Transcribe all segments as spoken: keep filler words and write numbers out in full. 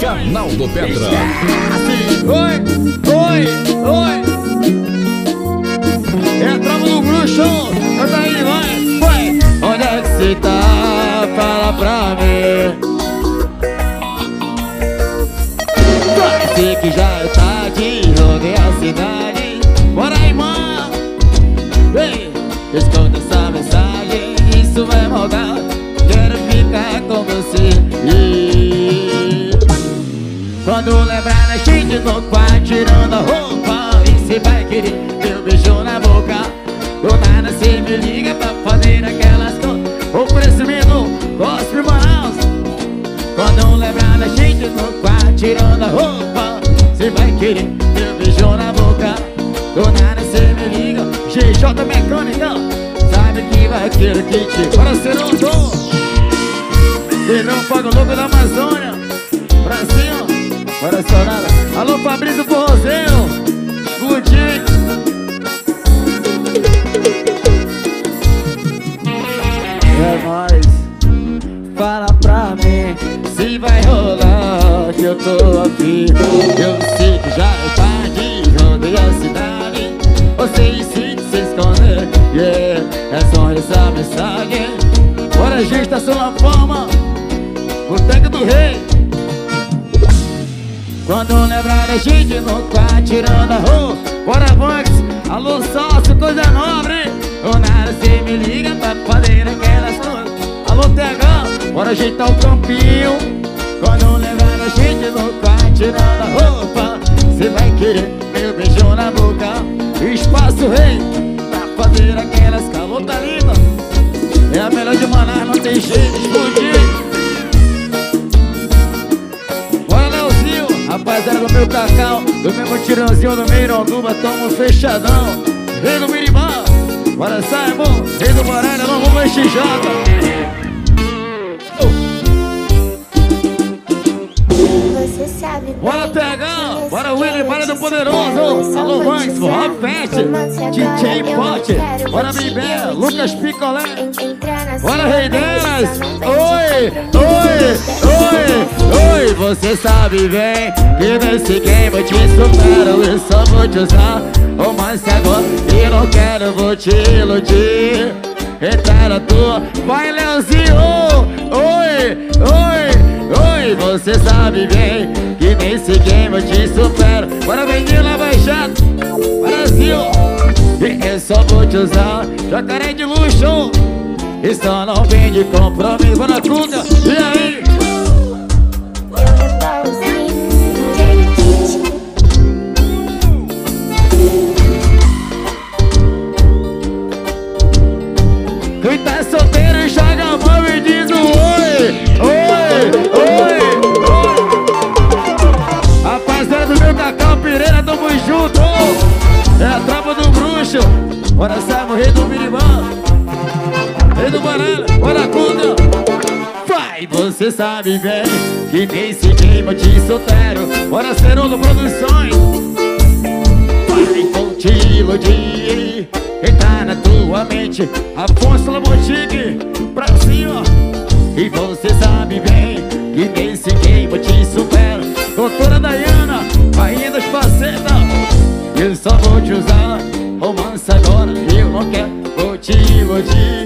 Canal do Pedra. Oi, oi, oi. Entramos no bruxo. Canta aí, vai, vai. Onde é que cê tá? Fala pra mim. Parece que já é tarde, rodei a cidade. Bora aí, mano. Ei, escuta essa mensagem, isso é maldade. Quero ficar com você. E quando lembrar da gente no quarto, tirando a roupa, e cê vai querer meu beijo na boca. Do nada cê me liga pra fazer aquelas coisas. Oferecimento, Cospe Manaus. Quando lembrar da gente no quarto, tirando a roupa, cê vai querer meu beijo na boca. Do nada cê me liga, G J Mecânica. Sabe que vai querer kit para ser um dom. Pedrão Fogo Louco da Amazônia. Pra cima, para só nada. Alô Fabrício Forrozeiro, Guti. É nóis. Fala pra mim se vai rolar, que eu tô afim. Eu sei que já é tarde, rodei a cidade. Você insiste se esconder, yeah. É só essa mensagem. Bora, a gente tá só na fama, Boteca do Rei. Quando lembrar da gente no quarto, tirando a roupa. Bora, Vox, alô sócio, coisa nobre. Do nada cê me liga pra fazer aquelas coisas. Alô T H, bora ajeitar o campinho. Quando lembrar da gente no quarto, tirando a roupa, cê vai querer meu beijo na boca. Espaço Rei, pra fazer aquelas calotas lindas. É a melhor de Manaus, não tem jeito de explodir. Rapaziada do meu cacau, do mesmo tirãozinho do Meironduba, tamo fechadão. Rei do Miribá, bora Simon, Rei do Baralho, não vamos X J. Você sabe. Bora pegar, bora Willy, bora do Poderoso. Alô Vanks, Rob Fest, D J Pote, bora Bibé, Lucas Picolé. Bora Rei delas. Oi, oi, oi, oi. Você sabe bem que nesse game eu te supero e só vou te usar. Oh, mas agora eu não quero, vou te iludir. Entrar na tua, vai Leozinho. Oi, oi, oi. Você sabe bem que nesse game eu te supero. Bora Menina Baixada, Brasil. E eu só vou te usar, jacaré de luxo. E só não vem de compromisso. Bora Cuca, e aí? Quem tá solteiro joga a mão e diz um oi, oi, oi, oi. Rapaziada do meu Cacau Pereira, tamo junto. É a tropa do bruxo. Bora Saimo, Rei do Miribã, Rei do Baralho, bora Cuda. Vai, você sabe bem que nesse game eu te solteiro. Bora Cerulo Produções. Vai, vou te iludir. Entrar na tua mente, Afonso Lamontique, pra cima. E você sabe bem que nesse game eu te supero. Doutora Dayana, rainha das facetas. Eu só vou te usar, romance agora, eu não quero, vou te iludir.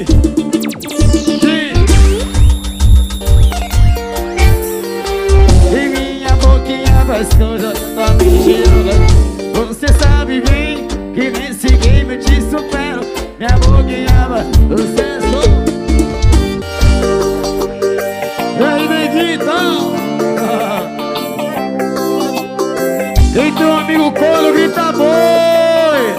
E minha boquinha faz coisa tá mentindo. Você sabe bem que nesse game eu te supero. Minha boquinha vai do senso. E aí, Neguito? Quem tem um amigo corno, grita boi.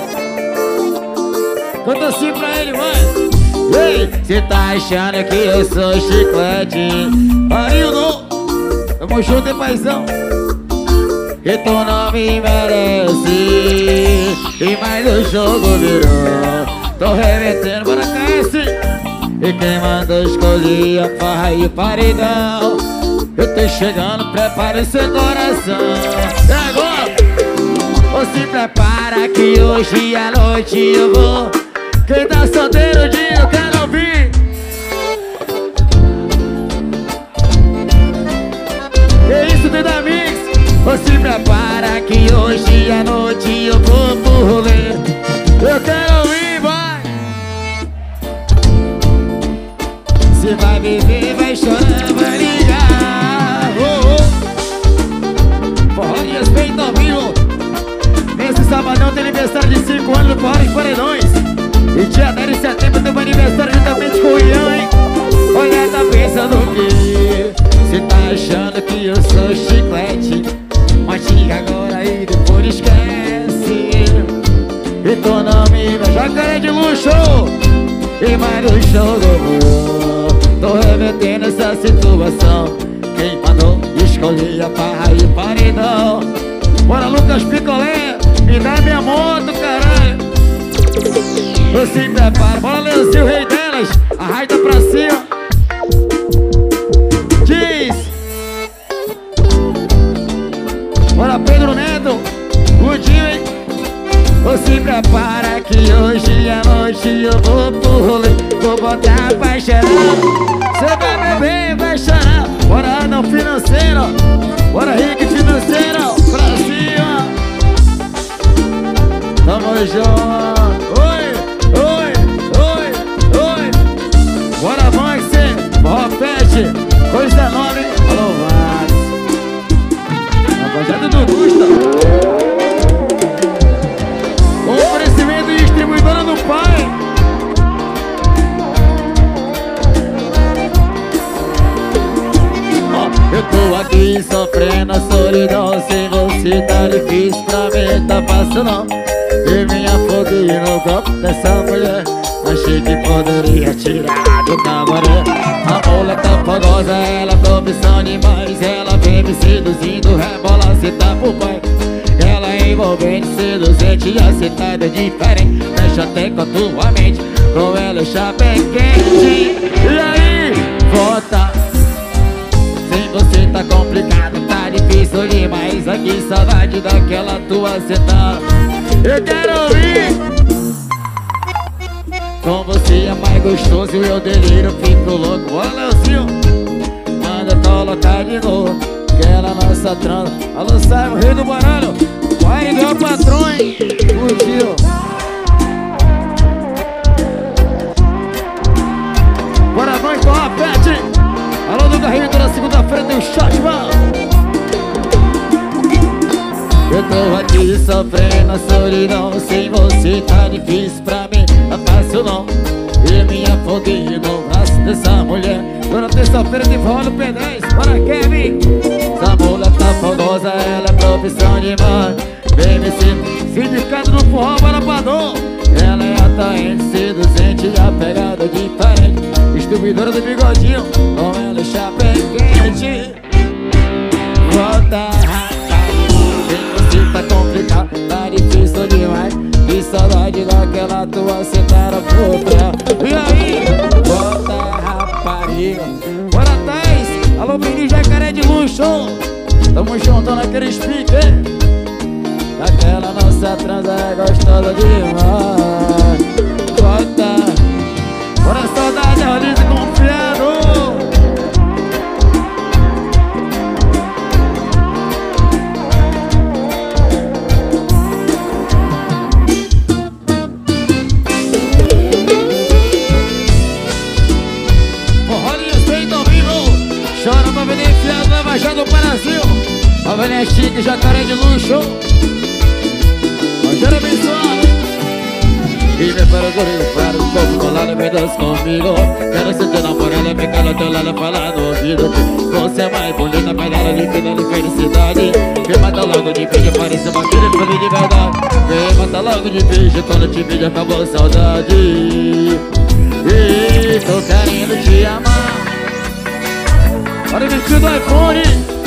Canta assim pra ele, vai. Ei, cê tá achando que eu sou chiclete? Marildo, tamo junto, hein, paizão? Que tu não me merece. E mais o jogo virou. Tô remetendo, bora Cassi. E quem mandou escolher a farra e o paredão. Eu tô chegando, prepara o seu coração. E agora? Ou se prepara que hoje à noite eu vou. Quem tá solteiro, diga, eu quero ouvir. Que isso, Márcio do Idamix. Você prepara que hoje à noite eu vou pro rolê. Eu quero ouvir, vai. Você vai beber, vai chorar, vai ligar. Oh, oh. Forró de respeito ao vivo. Nesse sabadão tem aniversário de cinco anos do Forró de Paredões. E dia dez de setembro tem um aniversário juntamente com o Ian, hein? Olha, tá pensando o quê? Cê tá achando que eu sou chiclete? Mas diga agora e depois esquece. E tô na minha jacaré de luxo. E mais no show do amor. Tô revertendo essa situação. Quem mandou escolher a barra e paredão? Bora, Lucas Picolé, me dá minha moto, caralho. Você se prepara, bora, Leozinho, o rei delas. Arrasta pra cima. Diz. Bora, Pedro Neto, Ludinho, hein? Você prepara que hoje à noite eu vou pro rolê. Vou botar pra chorar. Cê vai beber, vai chorar. Bora, não financeiro. Bora, Rick financeiro. Pra cima. Tamo junto. Oi, oi, oi, oi. Bora, Max, Forró Pet, coisa nova, hein? Alô, Max. Rapaziada do Gusta. Oferecimento e distribuidora do pai. Oh, eu tô aqui sofrendo a solidão. Sem você tá difícil pra mim, tá fácil não. E me afoguei no copo dessa mulher. Achei que poderia tirar do cabaré. A mola tá fogosa, ela profissão demais. Ela vem me seduzindo, rebola, cê tá pro pai. Ela é envolvente, seduzente, acertada, diferente. Mexe até com a tua mente, com ela é chapa é quente. E aí, volta. Sem você tá complicado, tá difícil demais. Aqui saudade daquela tua sentada. Eu quero ouvir. Com você é mais gostoso e eu deliro, fico louco. Bora, Leozinho, manda colocar de novo aquela nossa trança. Alô, sai, o rei do baralho. Vai, meu patrão, hein? Curtiu. Bora, vai, Forró Pet. Alô, do Garrinho, toda segunda-feira tem um shot, mano. Eu tô aqui sofrendo a solidão. Sem você tá difícil pra mim, tá fácil não. E me afoguei no braço dessa mulher. Toda terça-feira de forró no P dez. Bora, Kevin. Essa mulher tá fogosa, ela é profissão demais. B M C, sindicato do forró, bora pra dor. Ela é atraente, seduzente e a pegada diferente. Distribuidora do bigodinho, com ela é chapa quente. Volta, tá complicado, tá difícil demais. Que saudade daquela tua sentada por trás. E aí, volta rapariga. Bora, Thais. Alô, menino jacaré de luxo. Tamo juntando naquele speaker. Daquela nossa transa é gostosa demais. Volta. Bora, saudade, Rolista confiado. Chora pra vender enfiado na Baixada do Brasil. A velha chique, jacaré de luxo. Rogério abençoado. E me para correr para o povo colado, me dança comigo. Quero ser teu namorado, ficar no teu lado, falar no ouvido. Você é mais bonita, mais dela de vida de felicidade. Vem matar logo de beijo, parece uma filha de de verdade. Vem matar logo de beijo, quando te vejo acabou a saudade. E tô querendo te amar. Olha o vestido do iPhone.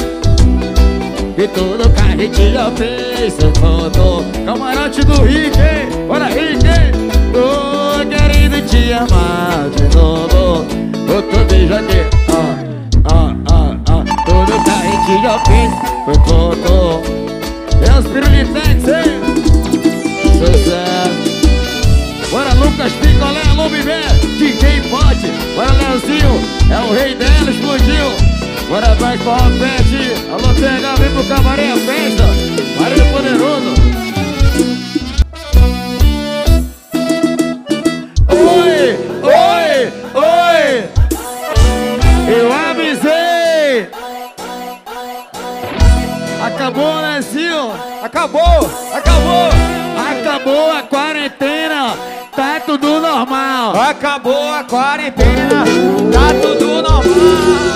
E tudo que a gente já fez, eu conto. Camarote do Rick, bora Rick. Tô querendo te amar de novo. Outro beijo aqui, ó, ó, ó, ó. Tudo que a gente já fez, foi conto. É os pirulitex, hein? Sucesso. Bora, Lucas Picolé, alô, Bibé. D J Pote, bora, Leozinho. É o rei dela, explodiu. Bora, vai, Forró Pet. Alô, T Acabou, né, Zil? Acabou, acabou. Acabou a quarentena, tá tudo normal. Acabou a quarentena, tá tudo normal.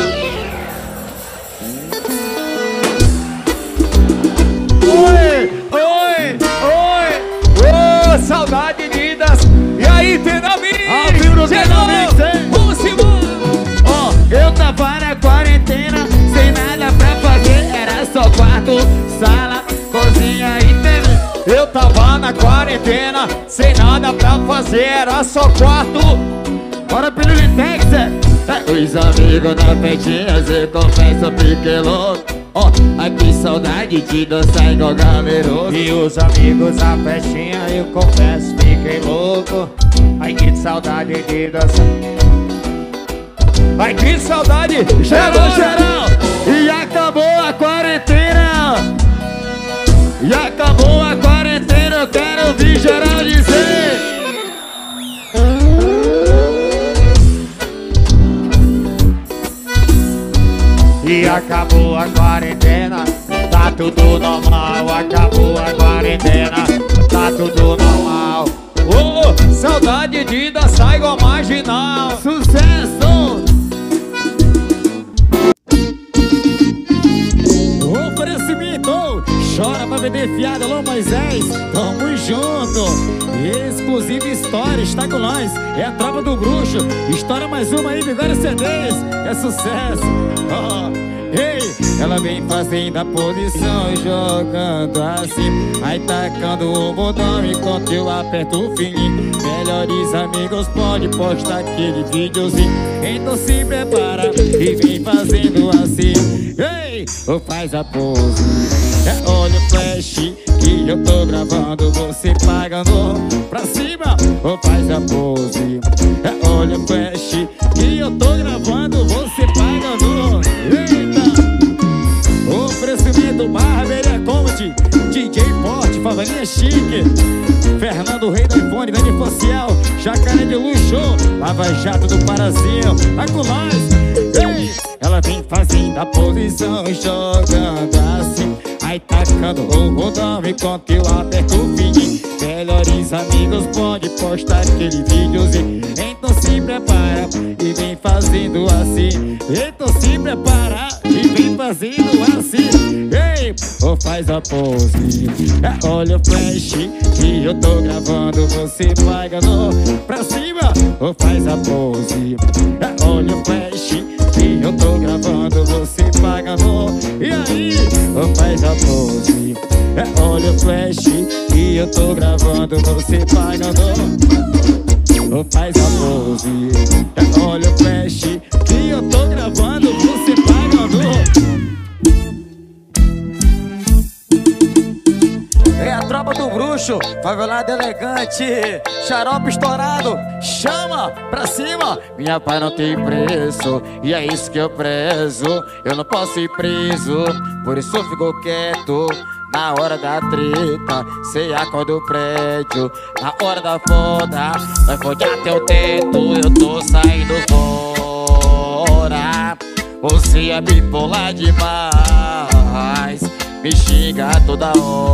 Oi, oi, oi. Ô, oh, saudade de das. E aí, Tenamix? Ao vivo no Tenamix, hein? Vamos embora. Ó, eu tava na quarentena, sem nada pra fazer, era só quarto, sala, cozinha e T V. Eu tava na quarentena, sem nada pra fazer, era só quarto. Bora pelo Lintex, é? Os amigos na festinha, cê confessa, fiquei louco. Ó, ai que saudade de dançar igual galeroso. E os amigos na festinha, eu confesso, fiquei louco. Ai que saudade de dançar. Ai que saudade, Geral, geral, e acabou a quarentena. E acabou a quarentena, eu quero ouvir geral dizer. E acabou a quarentena, tá tudo normal. Acabou a quarentena, tá tudo normal. Oh, saudade de dançar igual marginal. Sucesso! Oferecimento, chora pra vender fiado, alô Moisés, tamo junto. Exclusive História, está com nós, é a tropa do bruxo. Estoura mais uma aí, Vigória C Ds, é sucesso. Oh, ei, ela vem fazendo a posição, jogando assim, aí tacando o botão enquanto eu aperto o fininho. Melhores amigos pode postar aquele videozinho, então se prepara e vem fazendo assim. Ei, ou faz a pose, é olha o flash que eu tô gravando, você pagando pra cima. Ou faz a pose, é olha o flash que eu tô gravando, você pagando. Eita, oferecimento Barbearia Comedy, D J Forte, Favelinha Chique, Fernando Rei do iPhone, Dani Facial, Jacaré de Luxo, Lava Jato do Parazinho, tá com nós. Ei, ela vem fazendo a posição, jogando assim, aí tacando o rodão enquanto eu aperto o fininho. Melhores amigos pode postar aquele videozinho, então se prepara e vem fazendo assim. Então se prepara e vem fazendo assim. Ei, ou faz a pose, é, olha o flash que eu tô gravando, você pagando pra cima. Ou faz a pose, é, olha o flash que eu tô gravando, você pagando. E aí, ou faz a pose, é, olha o flash que eu tô gravando, você pagando. Ou faz a pose, é, olha o flash que eu tô gravando, você pagando. É a tropa do bruxo, favelado elegante, xarope estourado, chama pra cima. Minha paz não tem preço, e é isso que eu prezo. Eu não posso ir preso, por isso eu fico quieto. Na hora da treta, cê acorda o prédio. Na hora da foda, vai foder até o teto. Eu tô saindo fora. Você é bipolar demais, me xinga toda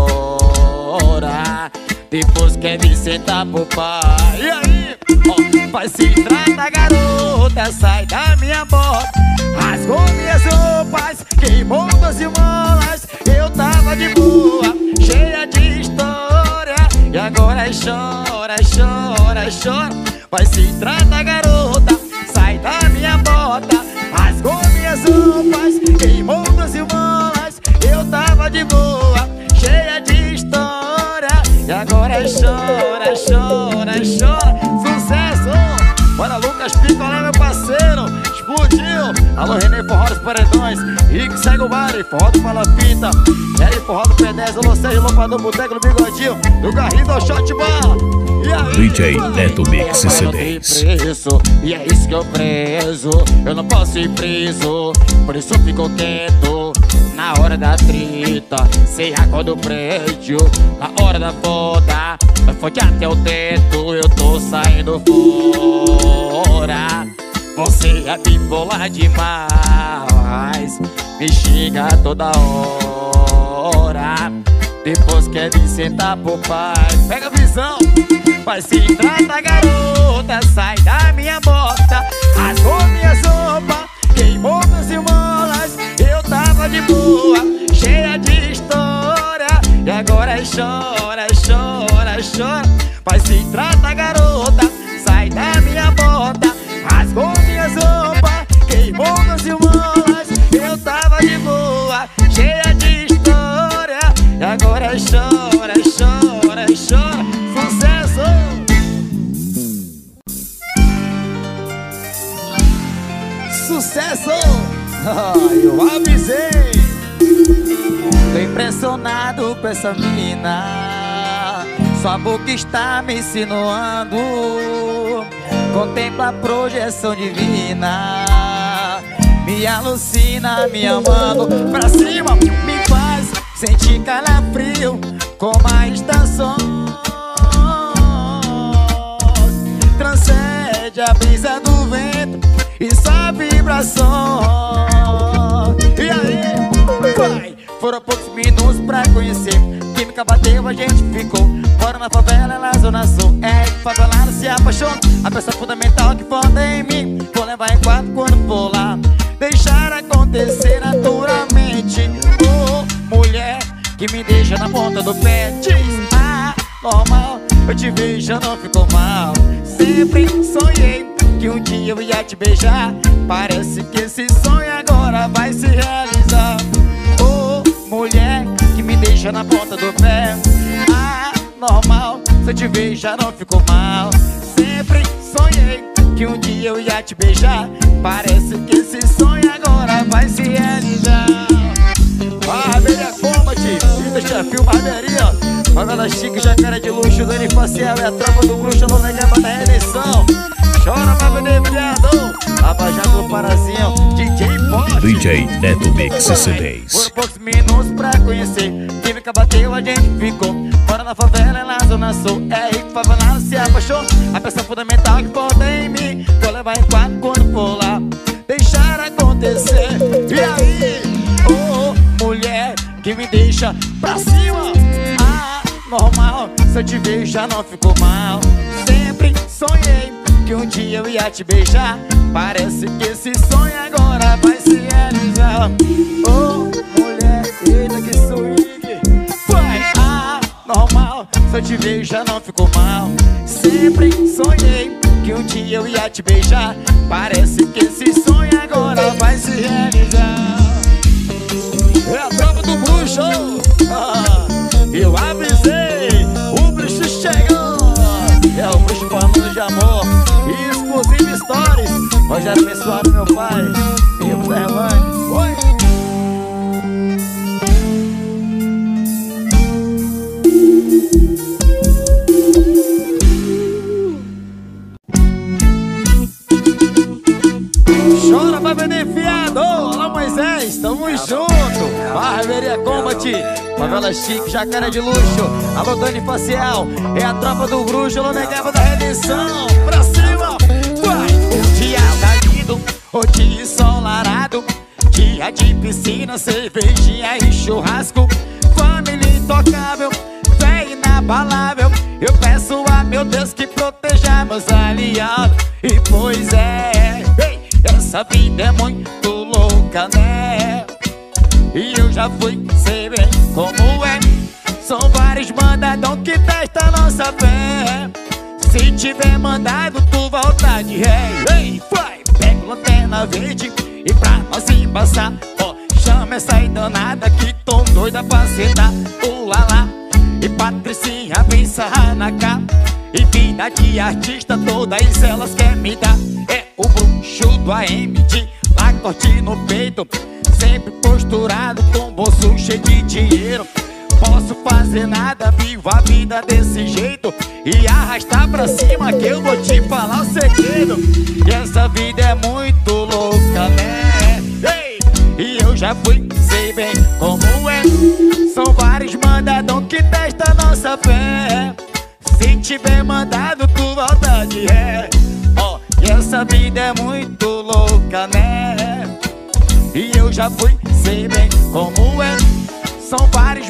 hora, depois quer me sentar pro pai. E aí, ó, vai se trata, garota, sai da minha bota. Rasgou minhas roupas, queimou dois irmãs. Eu tava de boa, cheia de história, e agora chora, chora, chora. Vai se trata, garota, sai da minha bota. Rasgou minhas roupas, queimou duas irmãs. Eu tava de boa, cheia de história, e agora chora, chora, chora. Sucesso! Bora Lucas Picolé, meu parceiro, explodiu. Alô Renê, forró dos paredões, Rick segue o baile, forró do Palapita, Eric, forró do P dez, alô Sérgio, loupador, boteco no bigodinho, do Garrido ao Shot Bar. E aí, D J Neto Mix C Ds. E é isso que eu prezo, eu não posso ir preso, por isso eu fico quieto. Na hora da treta, cê acorda o prédio. Na hora da foda, vai foder até o teto. Eu tô saindo fora. Você é bipolar demais, me xinga toda fora. Depois quer vir sentar pro pai. Pega a visão. Vai se trata, garota, sai da minha bota. Rasgou minhas roupas, queimou meus irmãos. Eu tava de boa, cheia de história, e agora chora, chora, chora. Vai se trata, garota, sai da minha bota. Rasgou minhas roupas, queimou meus irmãos. Eu tava de boa, cheia de história, e agora chora, chora, chora. Sucesso! Sucesso! Ai, eu avisei. Tô impressionado com essa menina. Sua boca está me insinuando. Contempla a projeção divina. Me alucina, me amando. Pra cima, me faz sentir calafrio como a estação. Transcende a brisa do vento e sua vibração. E aí, vai! Foram poucos minutos pra conhecer. Química bateu, a gente ficou. Bora na favela, na zona sul. É, favelado se apaixona. A peça fundamental que falta em mim. Vou levar em quatro quando for lá. Deixar acontecer naturalmente. Oh, mulher que me deixa na ponta do pé. Diz, ah, normal, eu te vejo, não ficou mal. Sempre sonhei que um dia eu ia te beijar. Parece que esse sonho agora vai se realizar. Oh, mulher que me deixa na ponta do pé. Ah, normal, se eu te vejo já não ficou mal. Sempre sonhei que um dia eu ia te beijar. Parece que esse sonho agora vai se realizar. Barbearia Combat, Vida Chefil, Barbearia Favela Chique, Jacaré de Luxo, Dani Facial é a tropa do bruxo, alô negaba da redenção. Chora pra vender viado, abajado do Parazinho, D J Bosch, D J Neto Mix C dez. Foram poucos minutos pra conhecer. Química bateu, a gente ficou. Fora na favela, na zona sul. É rico, favelado se apaixonou. A peça fundamental que falta em mim. Vou levar em quatro quando for lá. Deixar acontecer. E aí, oh, oh, mulher que me deixa pra cima. Ah, normal, se eu te vejo já não ficou mal. Sempre sonhei que um dia eu ia te beijar. Parece que esse sonho agora vai se realizar. Oh, mulher, eita que swing. Vai, ah, normal, se eu te vejo já não ficou mal. Sempre sonhei que um dia eu ia te beijar. Parece que esse sonho agora vai se realizar. É a tropa do bruxo. Ah, eu avisei, o bruxo chegou. É o bruxo falando de amor e exclusive stories. Rogério abençoado, meu pai. Vivo da Relândia. Oi. Chora pra vender fiado. Olá, Moisés, tamo junto. Barbearia Combat, Favela Chique, Jacaré de Luxo, alô Dani Facial, é a tropa do bruxo, alô negava da redenção. Pra cima, vai! Um dia tá lindo, o dia ensolarado, dia de piscina, cervejinha e churrasco. Família intocável, fé inabalável. Eu peço a meu Deus que proteja meus aliados. E pois é, ei, essa vida é muito louca, né? E eu já fui, sei bem como é. São vários mandadão que testam nossa fé. Se tiver mandado, tu volta de ré. Ei, vai, pega lanterna verde e pra nós embaçar. Ó, chama essa aí danada que tô doida pra sentar. Ula lá, e Patricinha vem sarrar na capa. E vida de artista, todas elas quer me dar. É o bruxo do A M de lá, corte no peito. Sempre posturado, com bolso cheio de dinheiro. Posso fazer nada, vivo a vida desse jeito. E arrastar pra cima que eu vou te falar o segredo. E essa vida é muito louca, né? Ei! E eu já fui, sei bem como é. São vários mandadão que testam nossa fé. Se tiver mandado, tu volta de ré. Ó, oh, e essa vida é muito louca, né? E eu já fui, sei bem como é. São vários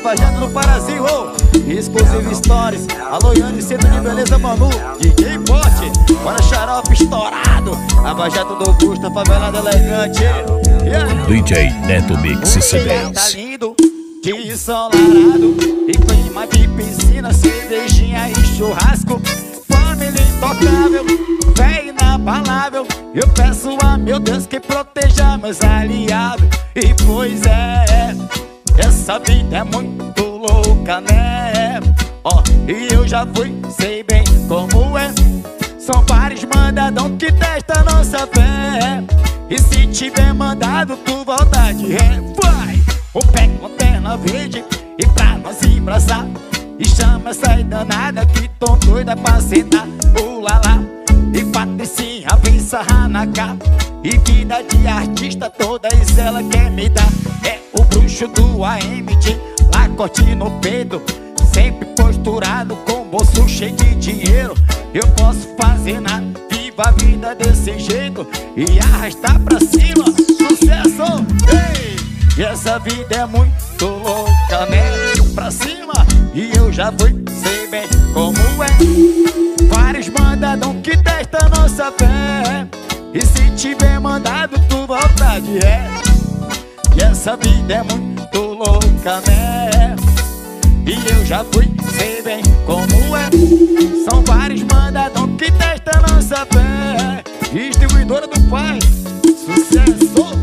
Lava Jato no Parazinho, oh. Exclusive Stories. Alô, Yane, centro de beleza, Manu. D J Pote, bora xarope estourado. Lava Jato do Augusta, favelada elegante. Yeah. D J Neto Mix C dez. Tá lindo, dia ensolarado e clima de piscina, cervejinha e churrasco. Família intocável, fé inabalável. Eu peço a meu Deus que proteja meus aliados. E pois é, essa vida é muito louca, né? Ó, oh, e eu já fui, sei bem como é. São vários mandadão que testam nossa fé. E se tiver mandado, tu volta de ré. Vai! O pé com terna verde e pra nós se abraçar. E chama essa danada que tão doida pra sentar. O lalá e Patricinha vem sarrar na capa. E vida de artista todas ela quer me dar. É o bruxo do A M de lacote no peito, sempre posturado com bolso cheio de dinheiro. Eu posso fazer nada, viva a vida desse jeito e arrastar pra cima, sucesso! Ei! E essa vida é muito louca, né? Pra cima, e eu já fui, sei bem como é. Vários mandadão que testam nossa fé. E se tiver mandado, tu volta de ré. E essa vida é muito louca, né? E eu já fui, sei bem como é. São vários mandadão que testam nossa fé. Distribuidora do pai, sucesso!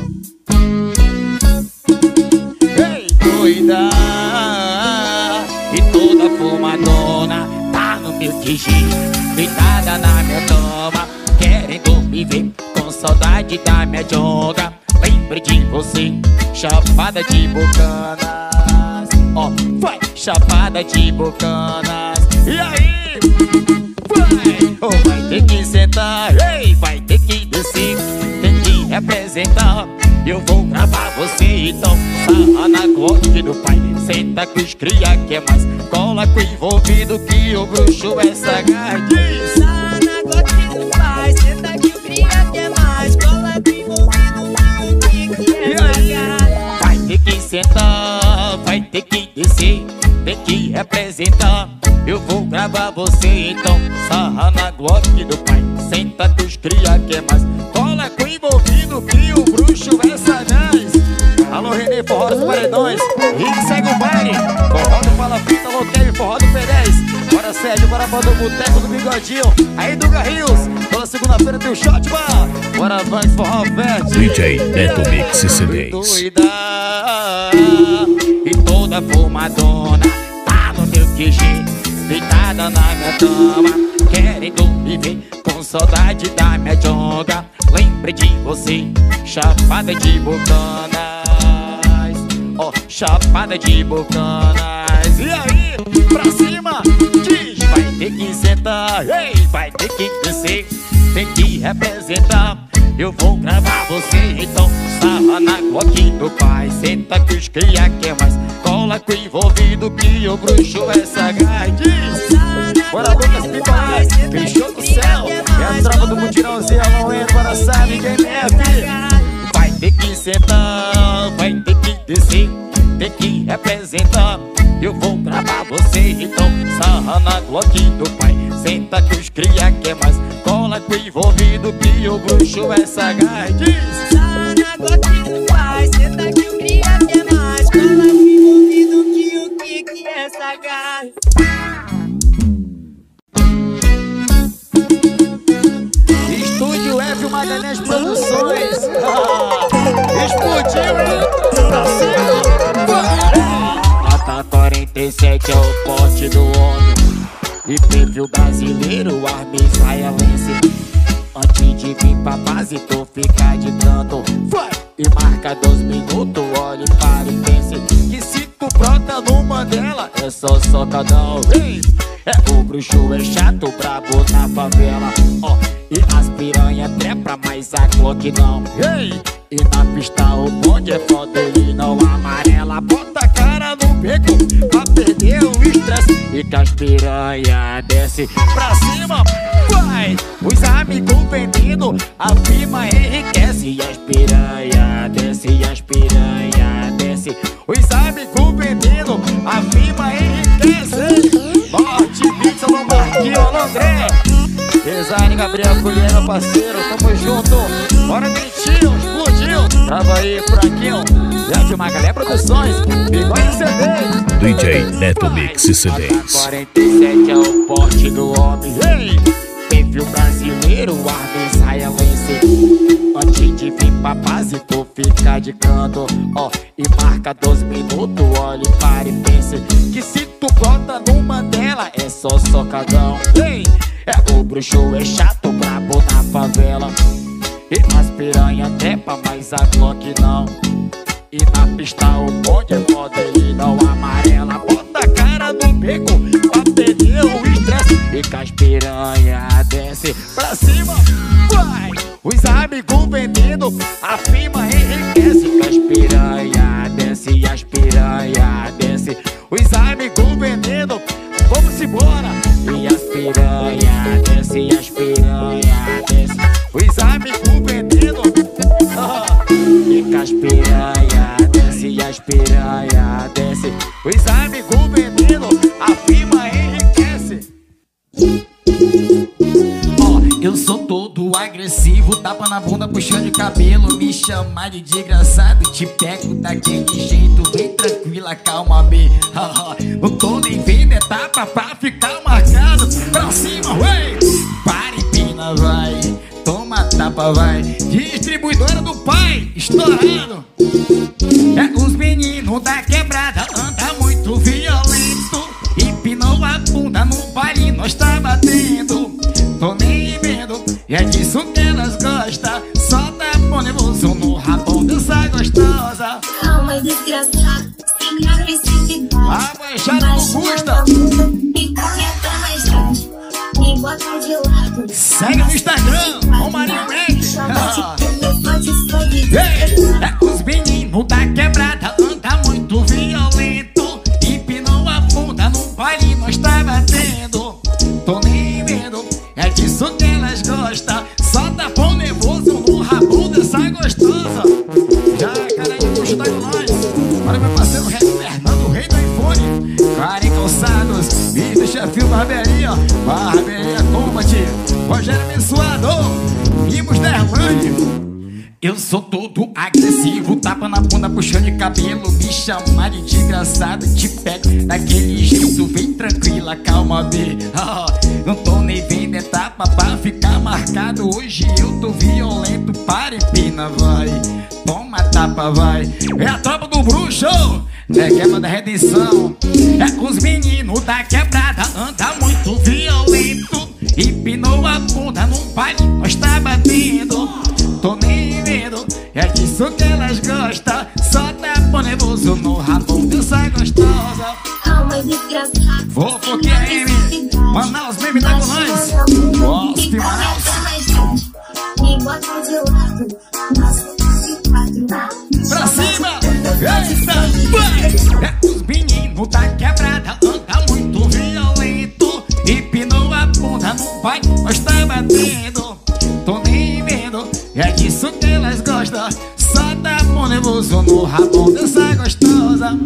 Ei, doida! E toda fumadona tá no meu T G, deitada na minha cama, querendo me ver com saudade da minha jonga. Lembre de você, chapada de Bucanas. Ó, oh, vai, chapada de Bucanas. E aí? Vai, oh, vai ter que sentar, ei, vai ter que descer, tem que representar. Eu vou gravar você, então sarra na glote do pai. Senta com os cria que é mais cola com envolvido que o bruxo é sagaz. Sarra na glote do pai, senta com os cria que é mais cola com envolvido que é sagaz. Vai ter que sentar, vai ter que descer, tem que representar. Eu vou gravar você, então sarra na glote do pai. Senta com os cria que é mais cola com envolvido que o bruxo é sagaz. Alô, Renê, forró dos paredões, e segue o baile. Forró do Palafita, Loqueio, forró do P dez. Bora Sérgio, bora pra do Boteco do Bigodinho. Aí do Garrios, toda segunda-feira tem o shot bar. Bora Vans, forró verde. D J Neto Mix C dez. Doida e toda fumadona tá no meu Q G, deitada na minha cama, querendo me ver com saudade da minha jonga. Lembre de você, chapada de Bucanas. Ó, oh, chapada de Bucanas. E aí, pra cima, diz, vai ter que sentar, ei, vai ter que descer, tem que representar. Eu vou gravar você, então sarra na glote do pai. Senta que os cria que é mais cola com envolvido que o bruxo é sagaz. Diz, bora Lucas Picolé, fechou do céu. É a tropa do mutirãozinho, não entra, bora sabe quem é. Vai ter que sentar, vai ter que descer, tem que representar. Eu vou gravar você, então sarra na glote do pai. Senta que os cria que é mais cola com envolvido que o bruxo é sagaz. Diz, sarra na glote do pai, senta que o cria que é mais cola com envolvido que o que que é sagaz. Estúdio F Magalhães Produções. Explodiu, hein? Pra cima. Nota quarenta e sete é o porte do homem. E perfil brasileiro, arma israelense. Antes de vir pra base, tu fica de canto. Vai! E marca dois minutos, olhe para e pense que se tu brota no Mandela, é só socadão. Ei! É o bruxo, é chato, brabo na favela. Ó, oh, e as piranha trepa, mas a Glock não. Ei! E na pista o bonde é foda, ele não amarela. Bota a cara no beco pra perder o estresse. E que as piranha desce pra cima. Vai! Os amigos vendendo, a firma enriquece. E as piranha desce, e as piranha desce. Os amigos vendendo, A firma enriquece. Norte, pizza, Lombardia, Londré. Design, Gabriel Colher, meu parceiro, tamo junto. Bora, Dentinho, explodiu. Tava aí, Franquinho. Grande Magalé Produções, Bigode C D. D J Neto Mix C Ds. quarenta e sete é o porte do homem. Ei! Perfil brasileiro, arma israelense. Antes de vir pra base, tu fica de canto, ó. E marca doze minutos, olhe, pare e pense. Que se tu brota numa dela, é só socadão. Ei! É o bruxo, é chato, brabo na favela. E as piranha trepa, mas a Glock não. E na pista o bonde é modelo não amarela. Bota a cara no beco pra perder o estresse. E que as piranha desce pra cima, vai. Os amigos vendendo, a firma enriquece. Que as piranha desce e as piranha desce. Os amigos vendendo, vamos embora. E as piranha desce e as piranha desce. Os amigos vendendo, oh. E que as piranha desce e as piranha desce. Os amigos vendendo, a firma enriquece. Ó, oh, eu sou todo agressivo, tapa na bunda, puxando de cabelo. Me chamar de desgraçado, te pego daquele jeito. Vem tranquila, calma, B. Não tô nem vendo, é tapa pra ficar marcado. Pra cima, ué. Para e pina, vai. Toma tapa, vai. Distribuidora do pai, estourado. É os meninos da quebrada, anda muito violento. Empinou a bunda no baile, nós tá batendo. Tô nem vendo, e é disso que elas gostam. Só tá bom nervoso no rabão dessa gostosa. Calma, desgraçado, sem agressividade. A manchada não custa. E corre pra mais tarde, me bota de lado. Segue no Instagram, o Marinho Mac. É os meninos da quebrada, anda muito violento. Empinou a bunda no baile, nós tá batendo. Tô nem vendo, é disso que elas gostam. Só tá bom nervoso no rabo dessa gostosa. Já, cara, aí, puxa tá com nós. Olha meu parceiro Fernando, o rei do iPhone. Karen Calçados, mister Chefil Barbearia, Barbearia Combat, Rogério Mensuado, Mimos da Erlândia. Eu sou todo agressivo, tapa na bunda, puxando de cabelo. Me chamar de desgraçado, te pego daquele jeito. Vem tranquila, calma, B. Oh, não tô nem vendo, é tapa pra ficar marcado. Hoje eu tô violento, para e pina, vai. Toma tapa, vai. É a tropa do bruxo, é quebra da redenção. É os meninos da quebrada, anda muito violento. Empinou a bunda no baile, nós tá batendo. Tô nem vendo, é disso que elas gostam. Só tá bom nervoso no rabão dessa gostosa. Calma, desgraçado. Vou porque a M, Manaus, meme tá com nós. Gosto de Manaus. Me bota de lado, nossa, Pra cima, eita, vai. É os meninos da quebrada, anda muito violento. Empinou a bunda no pai, nós tá batendo. Tô nem vendo, é disso que elas gostam. Só tá bom nervoso no rabão dessa gostosa.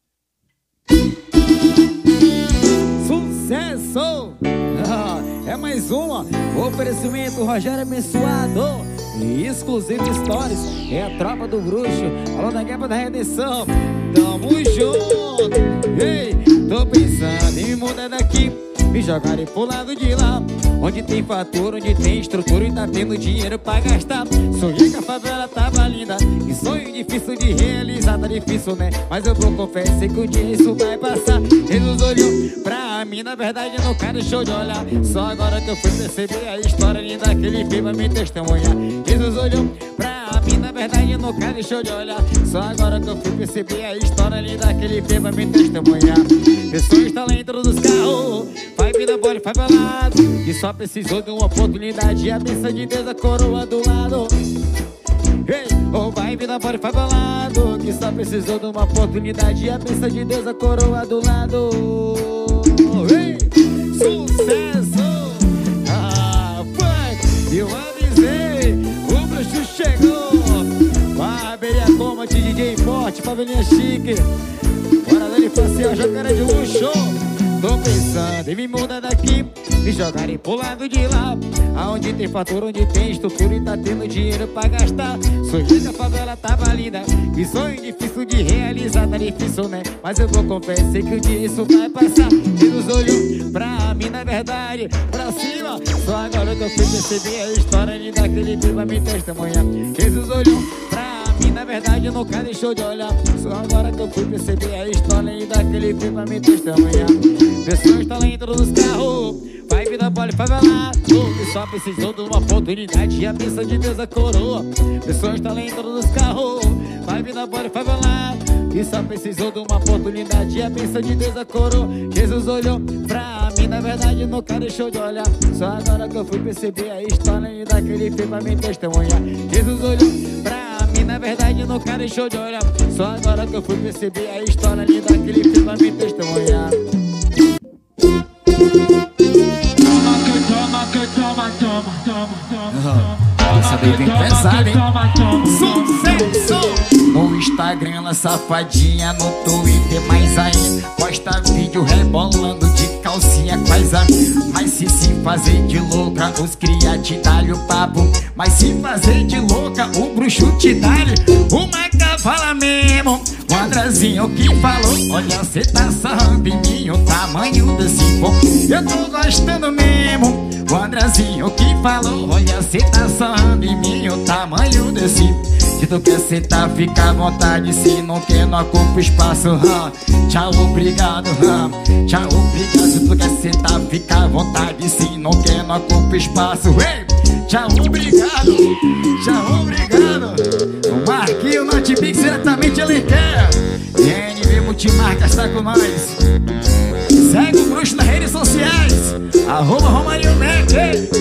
Sucesso! Ah, é mais uma. Oferecimento Rogério Mensuado e Exclusivo Stories. É a tropa do bruxo. Alô da Guerra da Redenção. Tamo junto. Ei, tô pensando em me mudar daqui, me jogarem pro lado de lá, onde tem fatura, onde tem estrutura e tá tendo dinheiro pra gastar. Sonhei que a favela tava linda, que sonho difícil de realizar. Tá difícil, né? Mas eu vou confessar que o dia isso vai passar. Jesus olhou pra mim, na verdade eu não quero show de olhar. Só agora que eu fui perceber a história linda que ele fez pra me testemunhar. Jesus olhou pra mim, na verdade eu não quero show de olhar. Só agora que eu fui perceber a história linda que ele fez pra me testemunhar. Pessoas estão dentro dos carros, vai vida bola, vai pra lado, que só precisou de uma oportunidade. A bênção de Deus, a coroa do lado. Ei, oh, vai vida bola, vai pra lado, que só precisou de uma oportunidade. A bênção de Deus, a coroa do lado. Ei, sucesso! Ah, funk! Eu avisei, o bruxo chegou. Barbearia Combat, D J Forte, Pavelinha Chique. Bora lá, ele passear, Jacaré de Luxo. Tô pensando em me mudar daqui, me jogarem pro lado de lá, aonde tem fatura, onde tem estrutura e tá tendo dinheiro pra gastar. Sonhei que a favela tava linda, que sonho difícil de realizar, tá difícil, né? Mas eu vou confessar que um dia isso vai passar. Deus olhou pra mim, na verdade, pra cima. Só agora que eu fui perceber a história linda daquele dia pra me testemunhar. Jesus olhou pra mim, na verdade nunca deixou de olhar. Só agora que eu fui perceber a história linda daquele dia pra me testemunhar. Pessoas estão dentro dos carros, vai vida pode favelar, que só precisou de uma oportunidade e a bênção de Deus a coroa. Pessoas estão dentro dos carros, vai vida pode favelar, que só precisou de uma oportunidade e a bênção de Deus a coroa. Jesus olhou pra mim, na verdade nunca deixou de olhar. Só agora que eu fui perceber a história daquele filho pra me testemunhar. Jesus olhou pra mim, na verdade nunca deixou de olhar. Só agora que eu fui perceber a história daquele filho pra me testemunhar. Essa daí vem pesada, hein? Sucesso! No Instagram ela safadinha, no Twitter mais ainda posta vídeo rebolando de calcinha quase a mim. Mas se se fazer de louca, os cria te dá-lhe o papo. Mas se fazer de louca, o bruxo te dá-lhe uma cavala mesmo. O Andrezinho que falou, olha cê tá sarrando em mim, o tamanho desse bom, eu tô gostando mesmo. O Andrezinho que falou, olha cê tá sarrando em mim, o tamanho desse. Se tu quer sentar, fica à vontade, se não quer não ocupa espaço. Hum. Tchau, obrigado, hum. Tchau, obrigado. Se tu quer sentar, fica à vontade, se não quer não ocupa espaço. Ei! Tchau, obrigado. Tchau, obrigado. O Marquinho Notepix diretamente ele quer. N V Multimarcas tá com nós. Segue o bruxo nas redes sociais, arroba Romarinho Mac.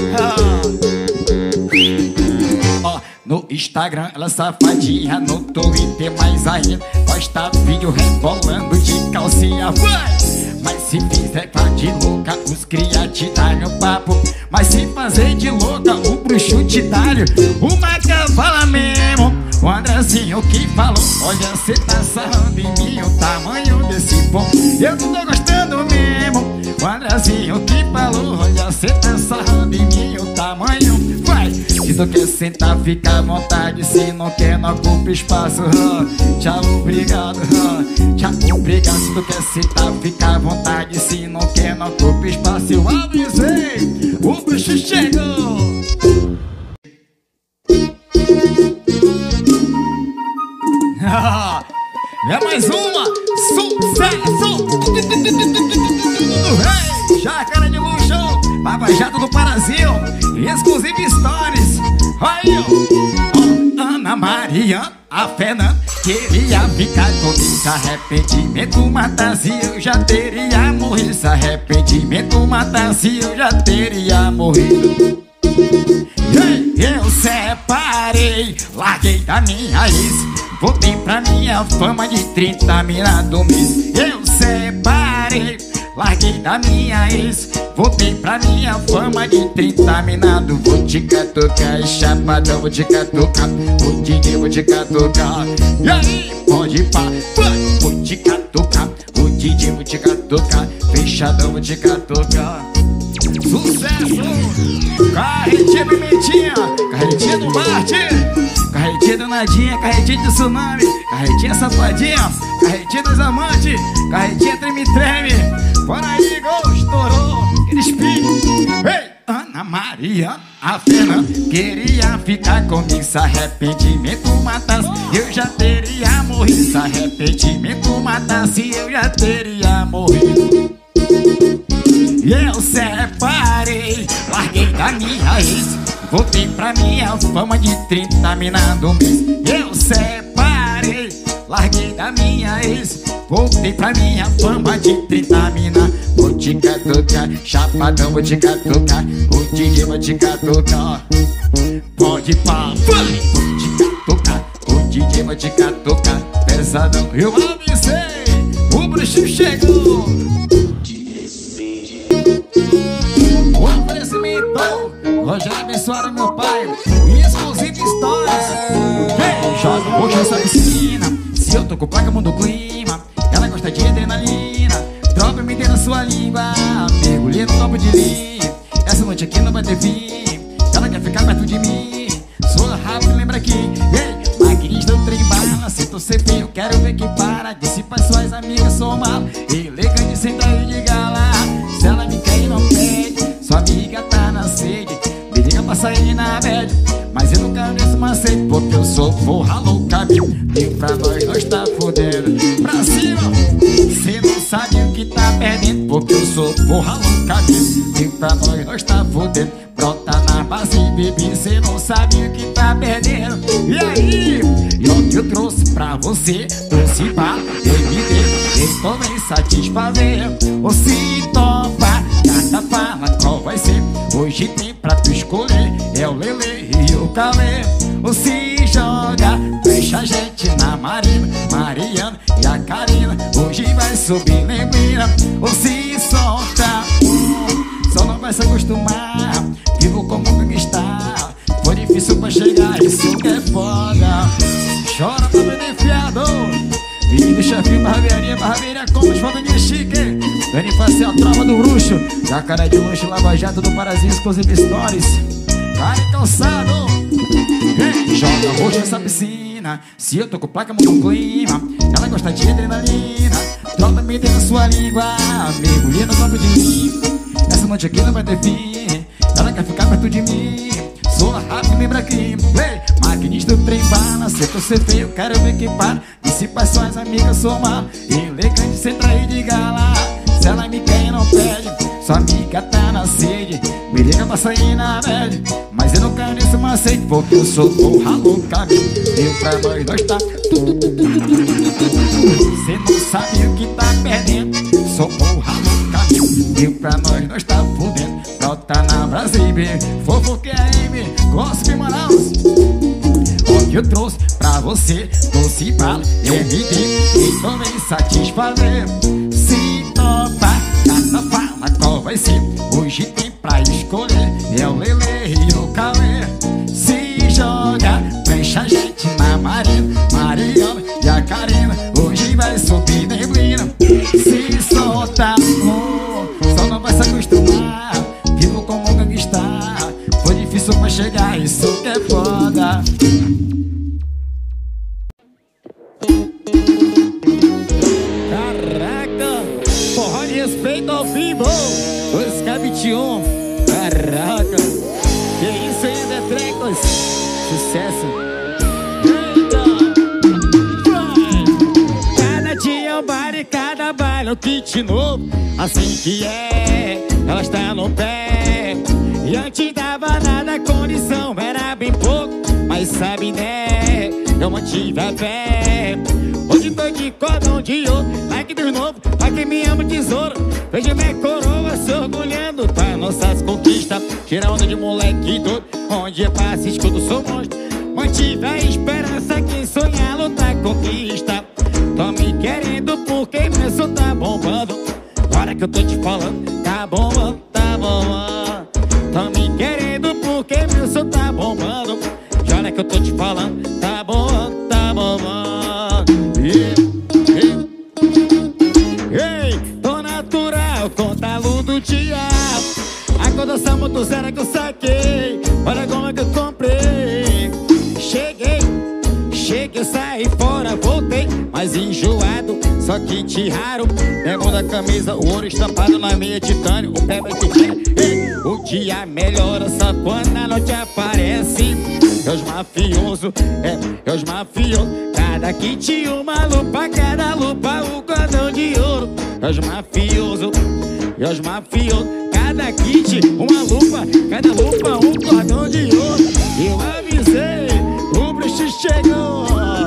Ó, no Instagram ela safadinha, no Twitter mais ainda posta vídeo rebolando de calcinha. Vai! Mas se fizer de louca, os cria te dá-lhe um papo. Mas se fazer de louca, o bruxo te dá-lhe uma cavala mesmo. O Andrezinho que falou, olha cê tá sarrando em mim, o tamanho desse bom, eu não tô gostando mesmo. O Andrezinho que falou, olha cê tá sarrando em mim, o tamanho. Vai! Se tu quer sentar, fica à vontade, se não quer não ocupa espaço. Hum. Tchau, obrigado, hum. Tchau, obrigado. Se tu quer sentar, fica à vontade, se não quer não ocupa espaço. Eu avisei, o bruxo chegou. É mais uma, sucesso! Hey, Jacaré de Luxo, Baba Jato do Brasil, exclusive stories. Aí, ó, Ana Maria, a Fernanda queria ficar comigo. Se arrependimento matasse, eu já teria morrido. Se arrependimento matasse, eu já teria morrido. Hey, eu separei, larguei da minha ex, voltei pra minha fama de trinta mina do mês. Eu separei, larguei da minha ex, voltei pra minha fama de trinta mina do. Vou te catucar, chapadão, vou te catucar, o D J vou te catucar. E aí, pode ir pá, vou te catucar, o D J vou te catucar, fechadão vou te catucar. Sucesso! Carretinha pimentinha, carretinha do Marte, carretinha danadinha, carretinha de tsunami, carretinha safadinha, carretinha dos amantes, carretinha treme-treme. Bora aí, gol, estourou, aquele espinho. Ei, Ana Maria, a Fernanda queria ficar comigo. Se arrependimento matasse, eu já teria morrido. Se arrependimento matasse, eu já teria morrido. Eu separei, larguei da minha ex, voltei pra minha fama de trinta mina do mês. Eu separei, larguei da minha ex, voltei pra minha fama de trinta mina. Vou te catucar, chapadão vou te catucar, o D J vou te catucar. Pode pá, vou te catucar, o D J vou te catucar. Pesadão, eu avisei, o bruxo chegou. O oferecimento, Rogério abençoado meu pai, exclusive stories. Ei, joga o roxo nessa piscina, se eu tô com placa muda o clima. Ela Ela gosta de adrenalina, droga me dê na sua língua. Mergulhei no copo de linha, essa noite aqui não vai ter fim. Ela quer ficar perto de mim, sua rápido, lembra que ei, maquinista do trem bala. Se tu ser feio, quero ver que para. Disse pra suas amigas, sou mal elegante, sem trair de gala. Se ela me quer e não pede, sua amiga tá na sede, me liga pra sair na bad. Mas eu nunca nesse macete, porque eu sou porra louca, meu. E pra nós, nós tá fodendo. Pra cima, cê não sabe o que tá perdendo, porque eu sou porra louca, meu. E pra nós, nós tá fodendo. Brota na base, bebê, cê não sabe o que tá perdendo. E aí, e o que eu trouxe pra você, trouxe bala, M D, estou bem satisfazer. Ou se topa, cada fala qual vai ser. Hoje tem pra tu escolher, é o Lele e o Calê. Ou se joga, deixa a gente na Marina, Mariana e a Karina. Hoje vai subir neblina. Ou se solta, um, só não vai se acostumar. Vivo como conquistar, foi difícil pra chegar, isso que é foda. Chora pra me enfiado, vídeo, chefinho, barbearia, barbearia com as fotos chique. Dani facial, trova do bruxo, jacaré de luxo, lava jato do Parazinho, exclusive stories. Cara e calçado, hey, joga roxo nessa piscina. Se eu tô com placa, muda o clima. Ela gosta de adrenalina, troca me dentro da sua língua. Mergulhei no copo de mim, essa noite aqui não vai ter fim. Ela quer ficar perto de mim, sou rápido, lembra que ei, maquinista do trem bala. Se eu ser feio, quero ver que para. Disse pra suas amigas, sou mal elegante, sem trair de gala. Se ela me quer e não pede, sua amiga tá na sede, me liga pra sair na bad. Mas eu não quero nesse macete, porque eu sou porra louca, meu. E pra nós, nós tá cê não sabe o que tá perdendo, sou porra louca, meu. E pra nós, nós tá fudendo. Brota na Brasília, fofoque a M, gosto de Manaus. O que eu trouxe pra você, doce bala, M D, e também satisfazer. Se topa, cada fala qual vai ser. Hoje tem pra escolher, é o Lele e o Calê. Se joga, deixa a gente na Marina, Mariana e a Karina. Hoje vai subir neblina. Se solta, oh, só não vai se acostumar. Vivo como conquistar, foi difícil pra chegar, isso que é foda. Caraca, forró de respeito ao vivo, dois K vinte e um. Caraca, que isso aí, Detrecos, sucesso. Eita, vai. Cada dia é um baile, cada baile é um kit novo. Assim que é, ela está no pé. E antes dava nada, condição era bem pouco. Mas sabe, né, eu mantive a fé. Hoje tô de cordão de ouro, like dos novos, pra quem me ama tesouro. Veja minha coroa se orgulhando das nossas conquistas. Tira onda de moleque doido, onde passa escudo sou monstro. Mantive a esperança, quem sonha lutar conquista. Tô me querendo porque meu som tá bombando. Agora que eu tô te falando, tá bombando, tá bombando. Tô me querendo porque meu som tá bombando. E olha que eu tô te falando, tá bombando, tá bombando. Ei, ei, ei, tô natural, contalo do diabo. A condução motosserra que eu saquei, olha como é que eu comprei. Cheguei, cheguei, saí fora, voltei, mas enjoado, só que te raro. Pego da camisa, o ouro estampado na meia titânio, o pé vai que quer. O dia melhora só quando a noite aparece. É os mafiosos, é, é os mafiosos. Cada kit uma lupa, cada lupa um cordão de ouro. É os mafiosos, é os mafiosos. Cada kit uma lupa, cada lupa um cordão de ouro. Eu avisei, o bruxo chegou.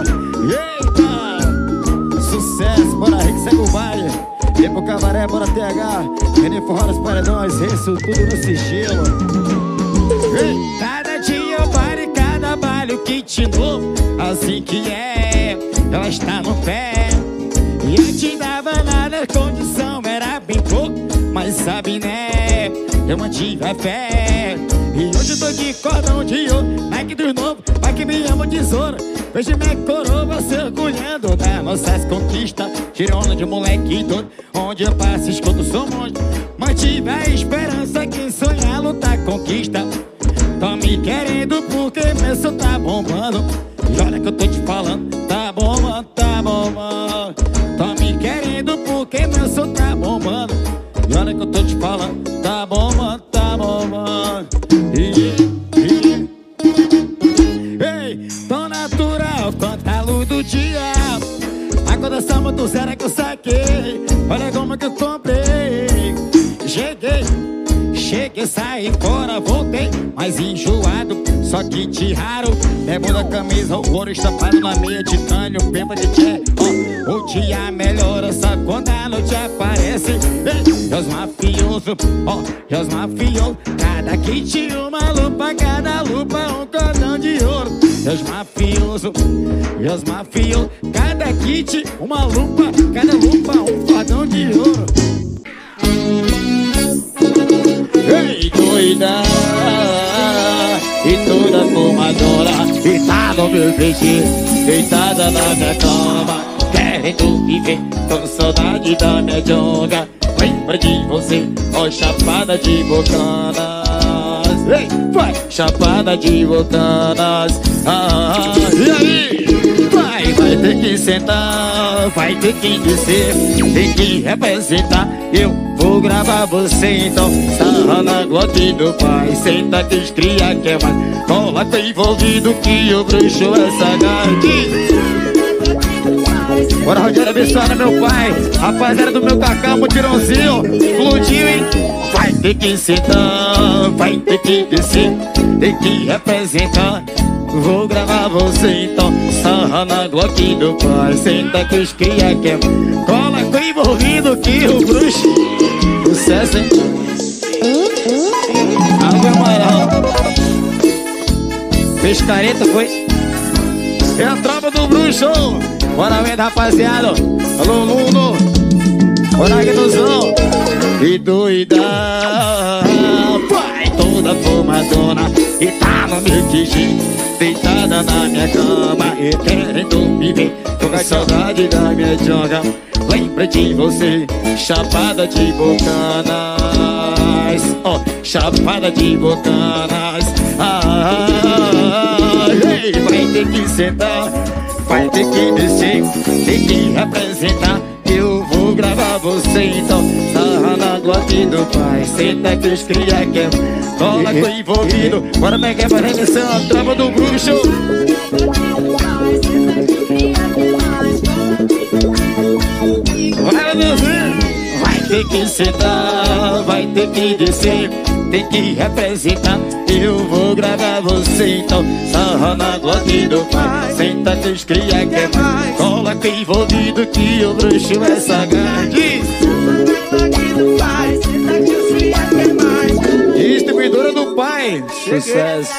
Eita, sucesso, bora Rick, segue o baile. Vem pro cabaré, bora T H. Vem forró nos paredões, isso tudo no sigilo. Ei, cada dia eu baile, cada baile o kit novo. Assim que é, ela está no pé. E antes dava nada, a condição era bem pouco. Mas sabe, né, eu mantive a fé. E hoje eu tô de cordão de ouro, like dos novos, vai que me ama tesoura. Veja minha coroa se orgulhando das nossas conquistas. Tirando de moleque doido, onde eu passo escuto som monstro. Mantive a esperança, quem sonha lutar conquista. Tão me querendo porque meu som tá bombando. E olha que eu tô te falando, tá bombando, tá bombando. Tão me querendo porque meu som tá bombando. E olha que eu tô te falando, tá bombando, tá bombando. E, e, ei, tão natural quanto a luz do dia. A cor dessa moto zero que eu saquei. Olha como que eu comprei. Cheguei, cheguei, saí fora, voltei mais enjoado, só que tiraram. Bermuda, camisa, o ouro estampado na meia, titânio, pemba de tché. Ó, o dia melhora só quando a noite aparece. E os mafiosos, ó, e os mafiosos. Cada kit uma lupa, cada lupa um cordão de ouro. E os mafiosos, e os mafiosos. Cada kit uma lupa, cada lupa um cordão de ouro. Ei, doida, e toda fumadora, e tá no meu vestido, deitada na minha cama, querendo viver, tô com saudade da minha jonga. Lembra de você, ó, chapada de bocanas. Ei, vai, chapada de bocanas. Ah, e aí? Vai, vai ter que sentar, vai ter que descer, tem que representar. Eu vou gravar você então, sarra na glote do pai. Senta que os cria que é mais, cola tá envolvido que o bruxo é sagaz. Bora, Rogério, abençoada, meu pai. Rapaziada do meu cacau, mutirãozinho, explodiu, hein? Vai ter que sentar, vai ter que descer, tem que representar. Vou gravar você então, sarra na glock do pai. Senta que os cria que é, cola com envolvido que o bruxo. Sucesso, hein? Água Amaral. Fez careta, foi? É a tropa do bruxo. Bora ver, rapaziada. Alô, Luno. Bora aqui no som. E doida, pai, toda fumadona, e tá no meu quijinho, deitada na minha cama e querendo me ver. Tô com saudade da minha jonga. Lembra de você, chapada de bocanas. Ó, oh, chapada de bocanas. Ah, ei, vai ter que sentar, vai ter que descer, tem que representar. Eu vou gravar você então, sarra na glock do pai. Senta que os cria que é, cola com envolvido. Bora pegar pra remissão, a tropa do bruxo. Vai descer, vai ter que sentar, vai ter que descer, tem que representar. Eu vou gravar você então, sarra na glock do pai. Senta que os cria que é, cola com envolvido que o bruxo é sagaz. Distribuidora do pai, sucesso.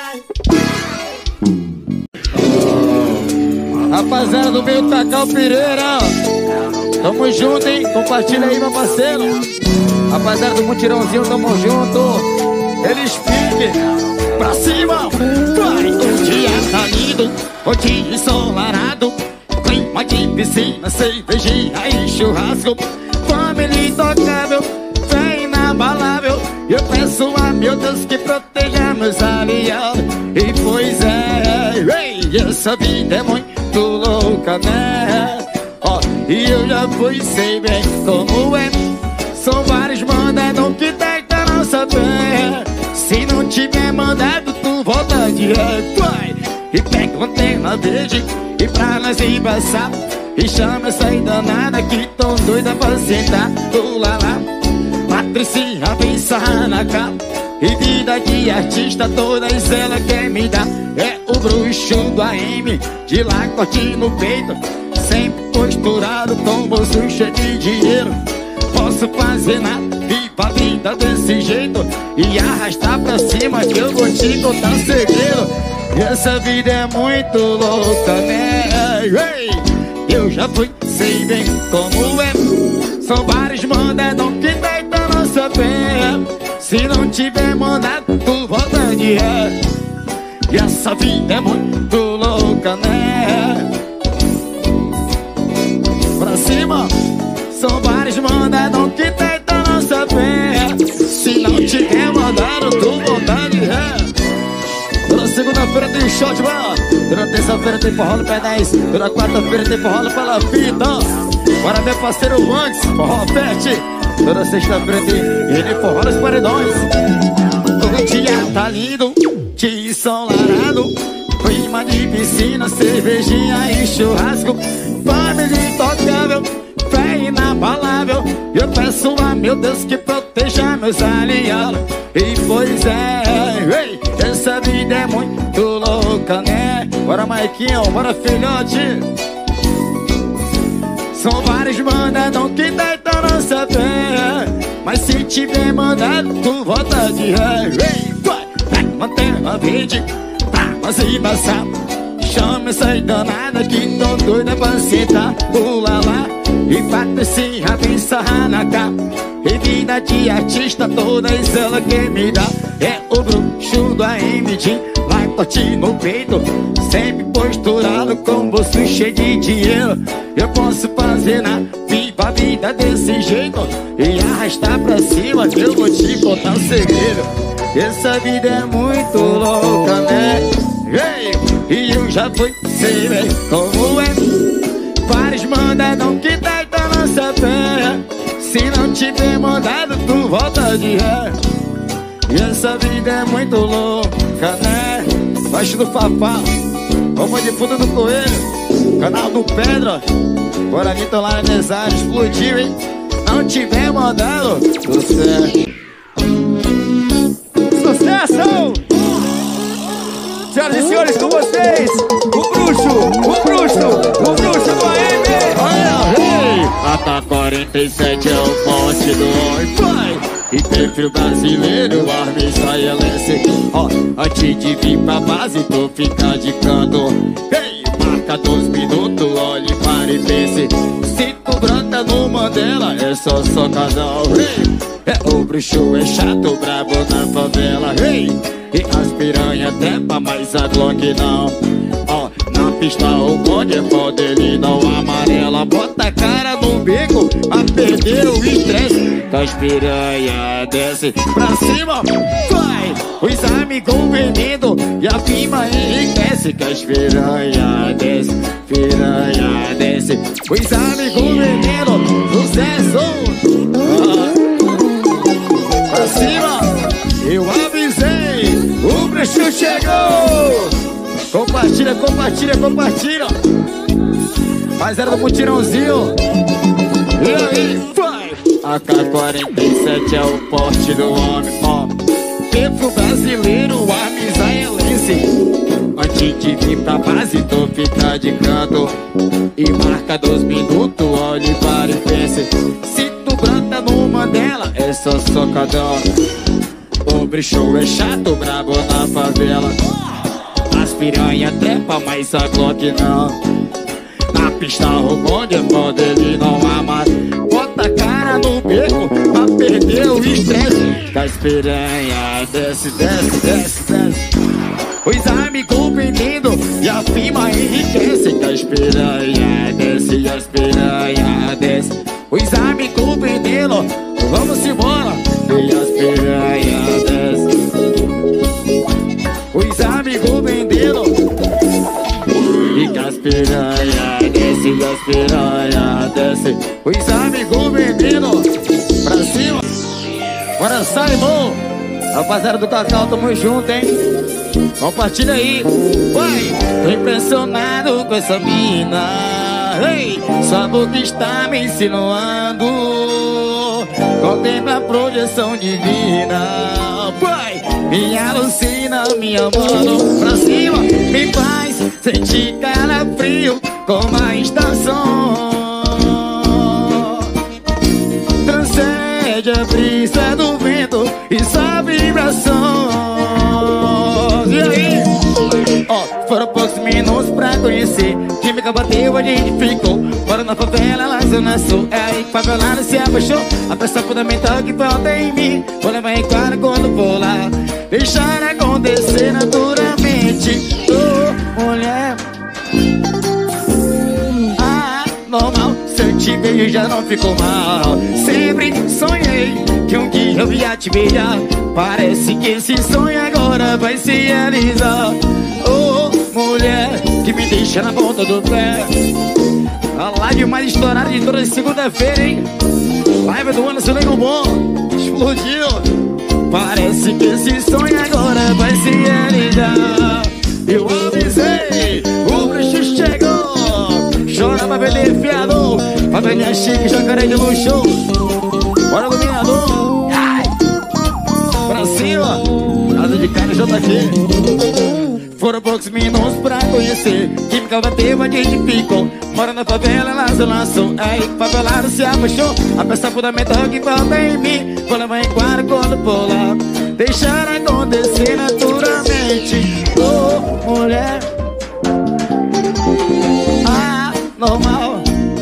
Rapaziada do meu Cacau Pereira, tamo junto, hein? Compartilha aí, meu parceiro. Rapaziada do mutirãozinho, tamo junto. Eles piquem pra cima. Vai, o dia tá lindo, o dia ensolarado, clima de piscina, cervejinha e churrasco. Família intocável, fé inabalável. Eu peço a meu Deus que proteja meus aliados. E pois é, ei, essa vida é muito louca, né? Ó, e eu já fui, sei bem como é. São vários mandados que deitam nossa terra. Se não tiver mandado, tu volta direto, vai. E pega uma antena verde e pra nós embaçar. E chama essa aí danada que tão doida pra sentar. Do lá lá, Patricinha vem sarrar na cama. E vida de artista todas ela quer me dar. É o bruxo do A M, de lacote no peito, sempre posturado com bolso cheio de dinheiro. Posso fazer nada, viva a vida desse jeito e arrastar pra cima que eu vou te contar um segredo. Essa vida é muito louca, né? Ei, eu já fui, sei bem como é. São vários mandados que deitam nossa fé. Se não tiver mandado, tu volta de ré. E essa vida é muito louca, né? Pra cima, são vários mandadão que tentam nossa fé. Se não tiver mandado, tu vontade é. Toda segunda-feira tem shot, mano. Toda terça-feira tem forró no P dez. Toda quarta-feira tem forró no Pela Fita. Bora meu parceiro Manx, forró pet. Toda sexta-feira tem ele forró nos paredões. O dia tá lindo, dia ensolarado, clima de piscina, cervejinha e churrasco. Família intocável, fé inabalável. Eu peço a meu Deus que proteja meus aliados. E pois é, ei, essa vida é muito louca, né? Bora Maiquinho, bora filhote. São vários mandadão que deitam nossa fé. Mas se tiver mandado, tu volta de ré. Ei, vai, vai, mantém a verde pra nós embaçar. Chama essa danada que tão doida pra sentar. Pula lá e patricinha vem sarrar na capa. E vida de artista, todas ela quer me dar. É o bruxo do A M D, lá corte no peito, sempre posturado com bolso cheio de dinheiro. Eu posso fazer na viva a vida desse jeito e arrastar pra cima que eu vou te contar um segredo. Essa vida é muito louca, né? Ei, e eu já fui, sei bem como é. Vários mandadão que deitam nossa fé. Se não tiver mandado, tu volta de ré. E essa vida é muito louca, né? Baixo do Fafá, Roupa de fundo do Coelho, canal do Pedra, Guaranito lá na Desário, explodiu, hein? Não tiver mandado, sucesso. Sucesso! Senhoras e senhores, com vocês, o bruxo, o bruxo, o bruxo do A M. A K quarenta e sete é o poste do Wi-Fi. E perfil brasileiro, arma israelense. Ó, antes de vir pra base, tu fica de canto. Ei, marca dois minutos, olhe para e pense. Se tu brota no Mandela, é só socadão. Ei, é o bruxo, é chato, brabo na favela. Ei, e as piranha trepa, mas a Glock não. Ó, na pista o bonde é modelo não amarela. Bota a cara no bico, a perder o estresse. Das piranha desce pra cima, vai. Os amigos vendendo e a firma enriquece. Que as piranha desce, piranha desce. Os amigos vendendo, sucesso. Ah, pra cima, eu avisei, o bruxo chegou. Compartilha, compartilha, compartilha. Mas era do mutirãozinho. E aí, vai. A K quarenta e sete é o porte do homem, ó. Perfil brasileiro, arma israelense. Antes de vir pra base, tu fica de canto. E marca dois minutos, olhe para e pense. Se tu brota no Mandela, é só socadão. O bruxo é chato, brabo na favela. As piranha trepa, mas a Glock não. Na pista o bonde é modelo não ama. Bota a cara no beco pra perder o estresse. Das piranha desce, desce, desce, desce. Os amigos vendendo e a firma enriquece. Das piranha desce, e as piranha desce. Os amigos vendendo, vamos embora. E as piranha desce. Os amigos vendendo e que as piranha desce, e as piranha desce. Os amigos vendendo pra cima. Bora sai, irmão. Rapaziada do Cacau, tamo junto, hein? Compartilha aí. Vai. Tô impressionado com essa mina. Ei, sua boca está me insinuando. Contempla a projeção divina. Vai. Me alucina, me amando pra cima. Me faz sentir calafrio como a estação. Transcende a brisa do vento e sua vibração. E aí? Ó, oh, foram poucos minutos pra conhecer. Química bateu, a gente ficou. Bora na favela, lá zona sul. É aí que favelado se abaixou. A peça fundamental que falta em mim. Vou levar em quadra quando for lá. Deixar acontecer naturalmente. já não ficou mal. Sempre sonhei que um dia eu ia te beijar. Parece que esse sonho agora vai se realizar. Oh, mulher que me deixa na ponta do pé. A live mais estourada de toda segunda-feira, hein? Live do ano, seu nego bom. Explodiu. Parece que esse sonho agora vai se realizar. Eu avisei, o bruxo chegou. Chora pra vender fiador, pra vender chique, jacaré de luxo. Bora, iluminador. Ai. Pra cima, casa de carne já tá aqui. Foram poucos minutos pra conhecer. Química bateva, a gente ficou. Mora na favela, ela se lançou. Aí, favelado se abaixou. A peça fundamental que falta em mim. Vou levar em quadro quando pular. Deixar acontecer naturalmente. Oh, mulher. Ah, normal.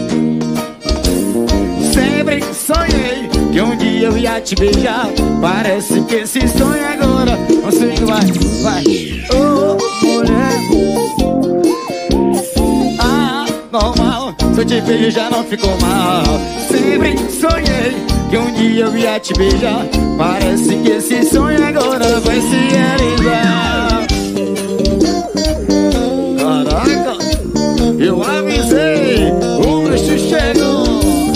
Sempre sonhei que um dia eu ia te beijar. Parece que esse sonho agora você vai, vai. Oh, mulher. Ah, normal. Se eu te beijo já não ficou mal. Sempre sonhei que um dia eu ia te beijar. Parece que esse sonho agora vai se realizar. Caraca, eu avisei, o bruxo chegou.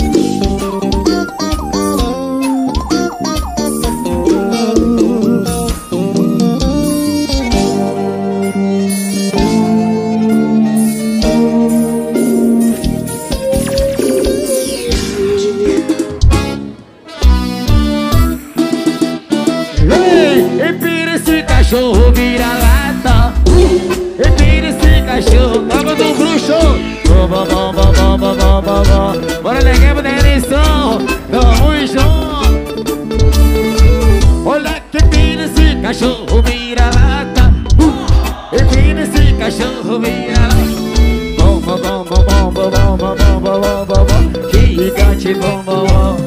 Cachorro vira lata. Empina esse cachorro. Nova do bruxo. Bom, bom, bom, bom, bom, bom, bom, bom, bom. Bora negar da eleição. Tamo junto. Olha que empina esse cachorro vira lata. Empina esse cachorro vira lata. Bom, bom, bom, bom, bom, bom, bom, bom, bom, bom, bom, bom. Que gigante bom, bom, bom.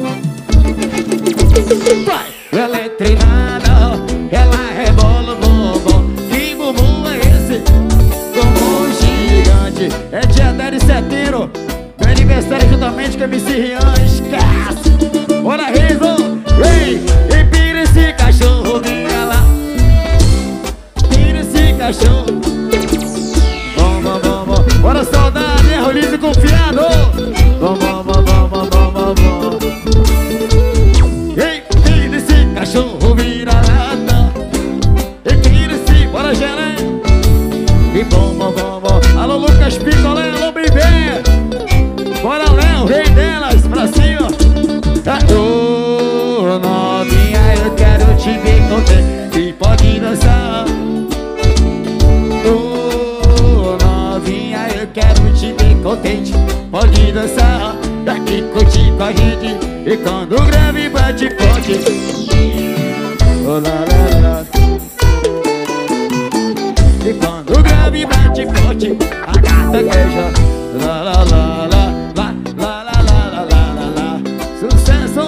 Vai! Ela é treinada. Ela rebola o bombom. Que bumbum é esse? Bumbum gigante. É dia dez de setembro. Meu aniversário juntamente com a M C Rian. Esquece. Bora, Riso. Ei, empina esse cachorro. Vira lá. Empina esse cachorro. Bom, bom, bom, bom. Bora, saudade. É roliço confiado. Bom, bom, bom, bom, bom, bom, bom, bom. Ei, empina esse cachorro. Vira lá. Bora, Gelé. E bom, bom, bom, bom. Alô, Lucas Picolé, alô, bebê. Bora, Léo, rei delas, pra cima. Ô, oh, novinha, eu quero te ver contente e pode dançar. Ô, oh, novinha, eu quero te ver contente, pode dançar. Daqui curtir com a gente e quando o grave bate forte. Oh, lá, lá, lá. E quando o grave bate forte, a gata queixa. Lá, lá, lá, lá, lá, lá, lá, lá, lá, lá, lá. Sucesso!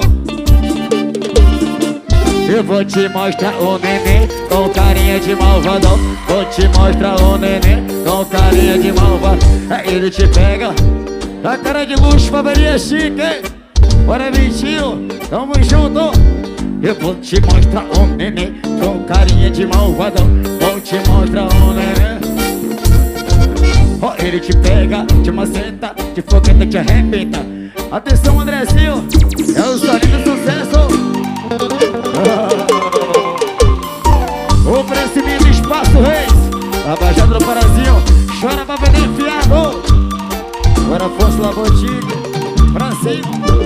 Eu vou te mostrar o neném com carinha de malvadão. Vou te mostrar o neném com carinha de malvadão. Aí ele te pega, a cara de luxo, favaria chique. Bora, Vitinho, tamo junto. Eu vou te mostrar o neném com carinha de malvadão. Vou te mostrar o neném. Ó, oh, ele te pega, te maceta, te fogueta, te arrebenta. Atenção, Andrezinho, é o solinho do sucesso. Oh. Oferecimento Espaço Reis, Abajado do Parazinho. Chora pra vender fiado. Agora Afonso Labotiga, pra cima.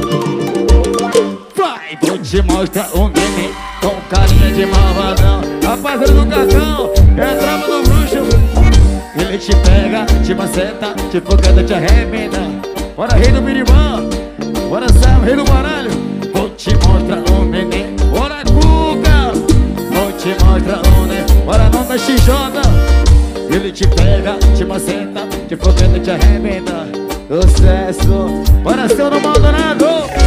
Vai, vou te mostrar um neném com carinha de malvadão. Rapaziada do Cacão, é a trama do bruxo. Ele te pega, te maceta, te fogueta, te arrebenta. Bora, rei do Biribã. Bora, Sam, rei do baralho. Vou te mostrar um neném. Bora, Cuca. Vou te mostrar um neném. Bora, não da X J. Ele te pega, te maceta, te fogueta, te arrebenta. Sucesso. Bora, seu no Maldonado.